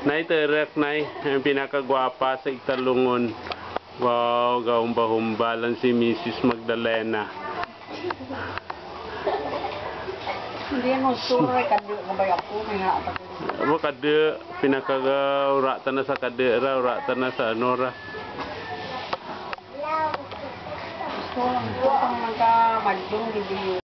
Nay terak nay, ang pinakagwapa sa Italungon. Wow, gahumba-humbalan si Mrs. Magdalena. Hindi mo sure kadu ngabay ako may nga pa. Amo kade pinakagawratan na sa kade ra, uratan na sa anora. So, ang magka madung gid